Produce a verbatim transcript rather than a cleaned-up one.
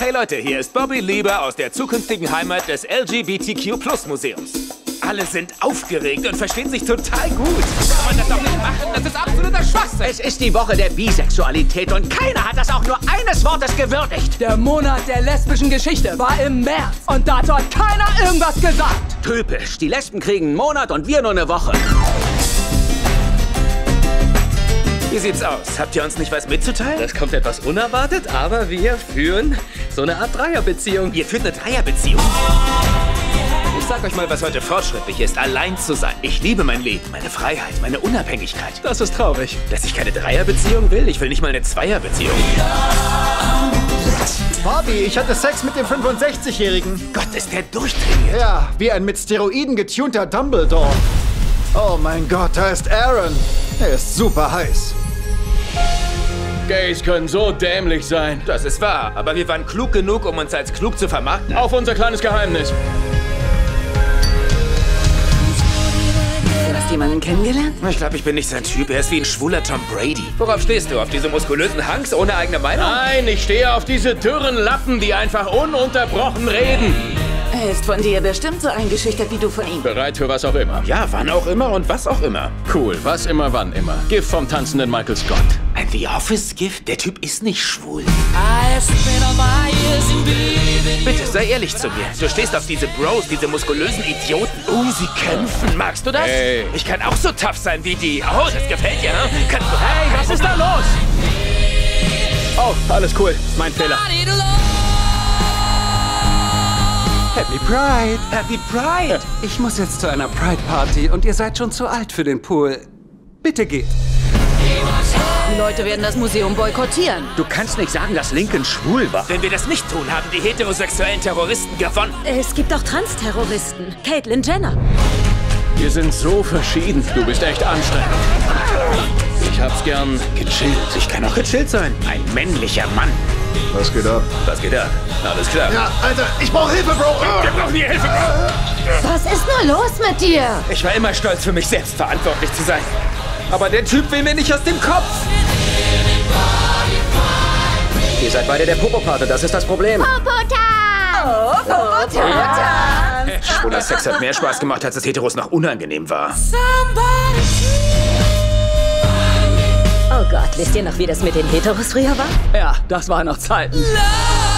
Hey Leute, hier ist Bobby Lieber aus der zukünftigen Heimat des L G B T Q Plus Museums. Alle sind aufgeregt und verstehen sich total gut. Kann man das doch nicht machen? Das ist absoluter Schwachsinn. Es ist die Woche der Bisexualität und keiner hat das auch nur eines Wortes gewürdigt. Der Monat der lesbischen Geschichte war im März und da hat dort keiner irgendwas gesagt. Typisch. Die Lesben kriegen einen Monat und wir nur eine Woche. Wie sieht's aus? Habt ihr uns nicht was mitzuteilen? Das kommt etwas unerwartet, aber wir führen so eine Art Dreierbeziehung. Ihr führt eine Dreierbeziehung? Ich sag euch mal, was heute fortschrittlich ist, allein zu sein. Ich liebe mein Leben, meine Freiheit, meine Unabhängigkeit. Das ist traurig. Dass ich keine Dreierbeziehung will? Ich will nicht mal eine Zweierbeziehung. Bobby, ich hatte Sex mit dem fünfundsechzigjährigen. Gott, ist der durchtrainiert. Ja, wie ein mit Steroiden getunter Dumbledore. Oh mein Gott, da ist Aaron. Er ist super heiß. Gays können so dämlich sein. Das ist wahr, aber wir waren klug genug, um uns als klug zu vermarkten. Auf unser kleines Geheimnis. Du hast jemanden kennengelernt? Ich glaube, ich bin nicht sein Typ. Er ist wie ein schwuler Tom Brady. Worauf stehst du? Auf diese muskulösen Hunks ohne eigene Meinung? Nein, ich stehe auf diese dürren Lappen, die einfach ununterbrochen reden. Er ist von dir bestimmt so eingeschüchtert wie du von ihm. Bereit für was auch immer. Ja, wann auch immer und was auch immer. Cool, was immer, wann immer. Gift vom tanzenden Michael Scott. Ein The Office-Gift? Der Typ ist nicht schwul. Bitte, sei ehrlich zu mir. Du stehst auf diese Bros, diese muskulösen Idioten. Oh, sie kämpfen. Magst du das? Hey. Ich kann auch so tough sein wie die. Oh, das gefällt dir, hm? Kannst du... Hey, was ist da los? Oh, alles cool. Mein Fehler. Happy Pride! Happy Pride! Ich muss jetzt zu einer Pride-Party und ihr seid schon zu alt für den Pool. Bitte geht. Die Leute werden das Museum boykottieren. Du kannst nicht sagen, dass Lincoln schwul war. Wenn wir das nicht tun, haben die heterosexuellen Terroristen gewonnen. Es gibt auch Trans-Terroristen. Caitlyn Jenner. Wir sind so verschieden. Du bist echt anstrengend. Ich hab's gern gechillt. Ich kann auch gechillt sein. Ein männlicher Mann. Was geht ab? Was geht ab? Alles klar. Ja, Alter, ich brauche Hilfe, Bro! Wir brauchen hier Hilfe, Bro! Was ist nur los mit dir? Ich war immer stolz, für mich selbst verantwortlich zu sein. Aber der Typ will mir nicht aus dem Kopf. Ihr seid beide der Popopate, das ist das Problem. Oh, Popotan! Schwuler Sex hat mehr Spaß gemacht, als es Heteros noch unangenehm war. Oh Gott, wisst ihr noch, wie das mit den Heteros früher war? Ja, das war noch Zeiten. Love.